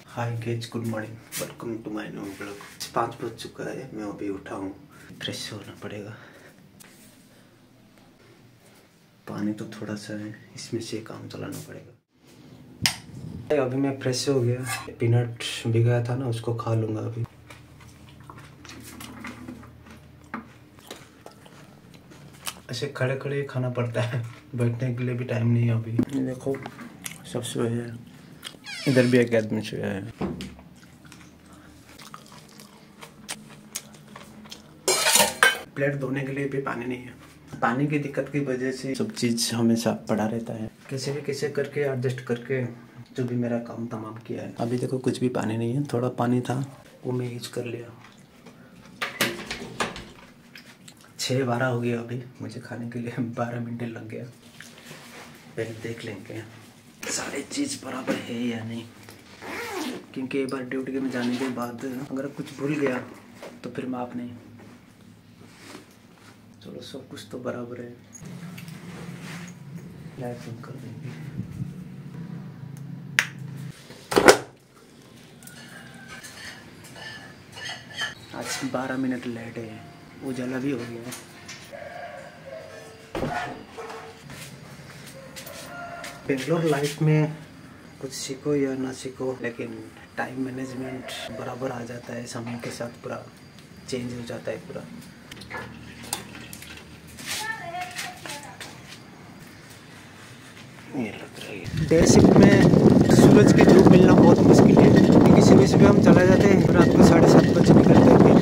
Hi guys, good morning, welcome to my new blog. 5 बज चुका है, मैं अभी उठा हूँ। फ्रेश होना पड़ेगा। पानी तो थोड़ा सा है, इसमें से काम चलाना पड़ेगा। अभी मैं फ्रेश हो गया। पीनट भिगाया था ना, उसको खा लूँगा अभी। ऐसे खड़े खड़े खाना पड़ता है, बैठने के लिए भी टाइम नहीं है अभी। देखो सब सोए हैं, इधर भी एक आदमी सोया है। प्लेट धोने के लिए भी पानी नहीं है। पानी की दिक्कत की वजह से सब चीज़ हमेशा पड़ा रहता है। कैसे भी कैसे करके एडजस्ट करके जो भी मेरा काम तमाम किया है। अभी देखो कुछ भी पानी नहीं है, थोड़ा पानी था वो मैं यूज कर लिया। 6:12 हो गया अभी, मुझे खाने के लिए 12 मिनट लग गया। पहले देख लेंगे सारी चीज़ बराबर है या नहीं, क्योंकि एक बार ड्यूटी में जाने के बाद अगर कुछ भूल गया तो फिर माफ नहीं। चलो सब कुछ तो बराबर है। लाइट बंद कर देंगे। आज 12 मिनट लेट है, उजाला भी हो गया है। बेंगलोर लाइफ में कुछ सीखो या ना सीखो, लेकिन टाइम मैनेजमेंट बराबर आ जाता है। समय के साथ पूरा चेंज हो जाता है पूरा। ये लग रहा है डे शिफ्ट में सूरज की धूप मिलना बहुत मुश्किल है, क्योंकि सुबह सुबह हम चला जाते हैं, रात को 7:30 बजे निकलते हैं।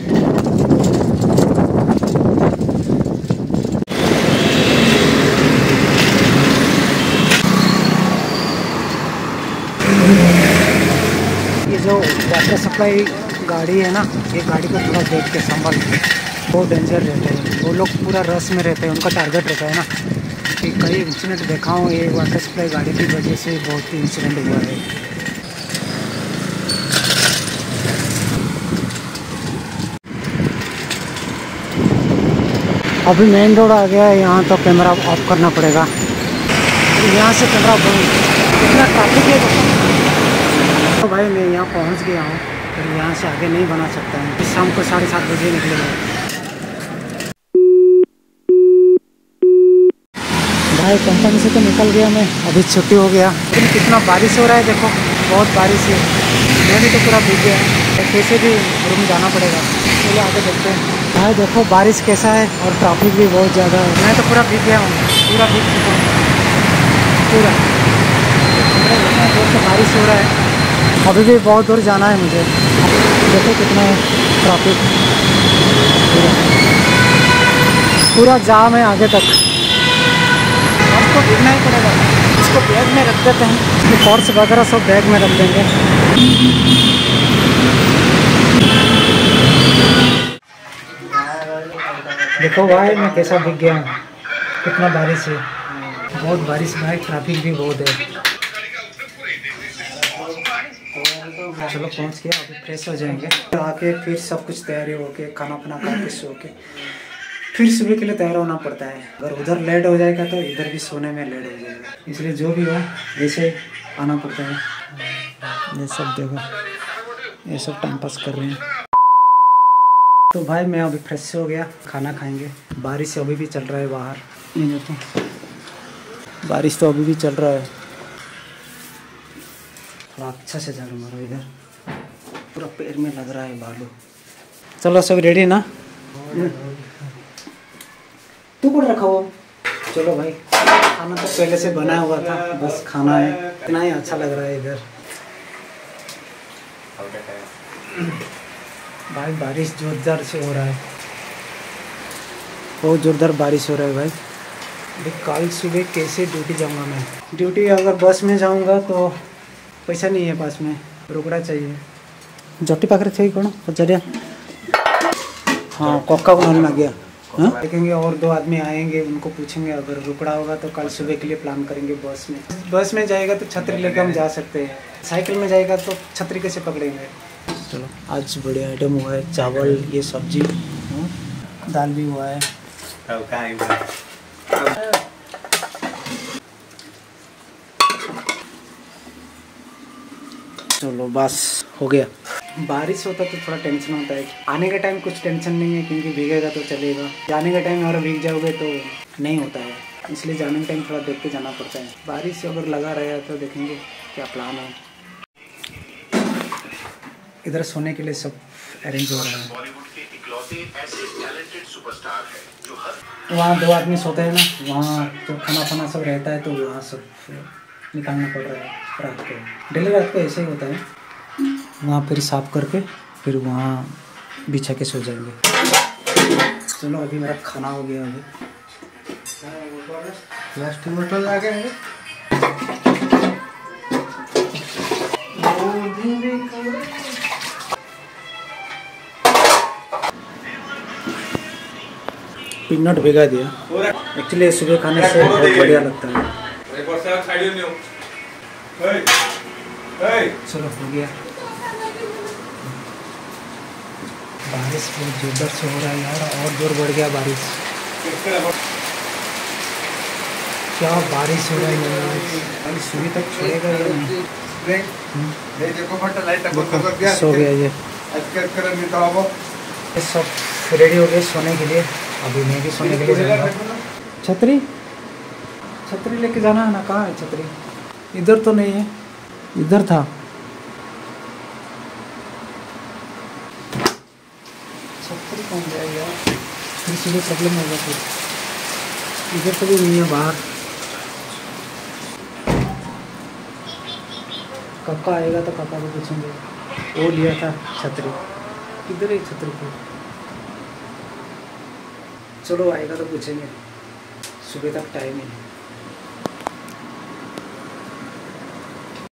ये जो वाटर सप्लाई गाड़ी है ना, ये गाड़ी को थोड़ा देख के संभाल के, बहुत डेंजर रहते हैं वो लोग। पूरा रस में रहते हैं, उनका टारगेट रहता है ना कि कई इंसिडेंट देखा हूँ। ये वाटर सप्लाई गाड़ी की वजह से बहुत ही इंसिडेंट हुआ है। अभी मेन रोड आ गया है, यहाँ तो कैमरा ऑफ करना पड़ेगा। यहाँ से कैमरा बंद, इतना ट्रैफिक है तो भाई मैं यहाँ पहुँच गया हूँ, फिर यहाँ से आगे नहीं बना सकता है। शाम को 7:30 बजे निकलेगा। भाई कंपनी से तो निकल गया मैं, अभी छुट्टी हो गया। लेकिन कितना बारिश हो रहा है देखो, बहुत बारिश है। मैं भी तो पूरा भीग गया है, कैसे भी रूम जाना पड़ेगा। चलिए आगे देखते हैं। भाई देखो बारिश कैसा है, और ट्रैफिक भी बहुत ज़्यादा है। मैं तो पूरा भीग गया हूँ, पूरा भीग चुका हूँ पूरा। इतना जोर से बारिश हो रहा है, अभी भी बहुत दूर जाना है मुझे। देखो कितना है ट्रैफिक, पूरा जाम है आगे तक। आपको गिरना ही पड़ेगा। इसको बैग में रख देते हैं, इसके पर्स वगैरह सब बैग में रख देंगे। देखो भाई मैं कैसा भीग गया हूँ, कितना बारिश है, बहुत बारिश भाई। ट्रैफिक भी बहुत है। चलो पहुँच गया, अभी फ्रेश हो जाएंगे। आके फिर सब कुछ तैयारी होके, खाना पीना खा के सो के फिर सुबह के लिए तैयार होना पड़ता है। अगर उधर लेट हो जाएगा तो इधर भी सोने में लेट हो जाएगा, इसलिए जो भी हो ऐसे आना पड़ता है। ये सब देखो, ये सब टाइम पास कर रहे हैं। तो भाई मैं अभी फ्रेश हो गया, खाना खाएंगे। बारिश अभी भी चल रहा है बाहर, ये देखो बारिश तो अभी भी चल रहा है। थोड़ा अच्छा से झाड़ू मारो, इधर पूरा पैर में लग रहा है बालू। चलो सब रेडी ना, तू कौन रखा हो। चलो भाई, खाना तो पहले से बना हुआ था, बस खाना है। इतना ही अच्छा लग रहा है इधर। भाई बारिश जोरदार से हो रहा है, बहुत जोरदार बारिश हो रहा है भाई। अभी कल सुबह कैसे ड्यूटी जाऊंगा मैं। ड्यूटी अगर बस में जाऊंगा तो पैसा नहीं है पास में, रुकना चाहिए। जट्टी पाखरे थे कौन पचारिया, हाँ कोका को आ गया। हाँ देखेंगे, और 2 आदमी आएंगे, उनको पूछेंगे। अगर रुकड़ा होगा तो कल सुबह के लिए प्लान करेंगे बस में। बस में जाएगा तो छतरी लेकर हम जा सकते हैं, साइकिल में जाएगा तो छतरी कैसे पकड़ेंगे। चलो आज बड़े आइटम हुआ है, चावल, ये सब्जी, दाल भी हुआ है। चलो बस हो गया। बारिश होता तो थोड़ा टेंशन होता है। आने के टाइम कुछ टेंशन नहीं है क्योंकि भीगेगा तो चलेगा। जाने के टाइम अगर भीग जाओगे तो नहीं होता है, इसलिए जाने के टाइम थोड़ा देख के जाना पड़ता है। बारिश अगर लगा रहेगा तो देखेंगे क्या प्लान है। इधर सोने के लिए सब अरेंज हो रहा है। वहाँ 2 आदमी सोते हैं ना, वहाँ तो खाना फाना सब रहता है, तो वहाँ सब निकालना पड़ रहा है रात को। डेली रात को ऐसे ही होता है। वहाँ फिर साफ करके फिर वहाँ बिछा के सो जाएंगे। चलो अभी मेरा खाना हो गया। अभी प्लास्टिक बोतल आ गया है। पीनट भिगा दिया। एक्चुअली सुबह खाने से बहुत बढ़िया लगता है। चलो हो गया। बारिश बहुत जोरदार से हो रहा है यार, और जोर बढ़ गया बारिश। क्या बारिश हो रहा है यार, सुबह तक छोड़ेगा या नहीं। सो गया ये सब रेडी हो गए सोने के लिए। अभी मैं भी सोने के लिए जाऊंगा। छतरी छतरी लेके जाना है ना, कहाँ है छतरी? इधर तो नहीं है, इधर था। छतरी कौन जाएगा, फिर सुबह प्रॉब्लम होगा। फिर इधर तो भी नहीं है बाहर। काका आएगा तो काका को पूछेंगे, वो लिया था छतरी, किधर है छतरी को। चलो आएगा तो पूछेंगे, सुबह तक टाइम है।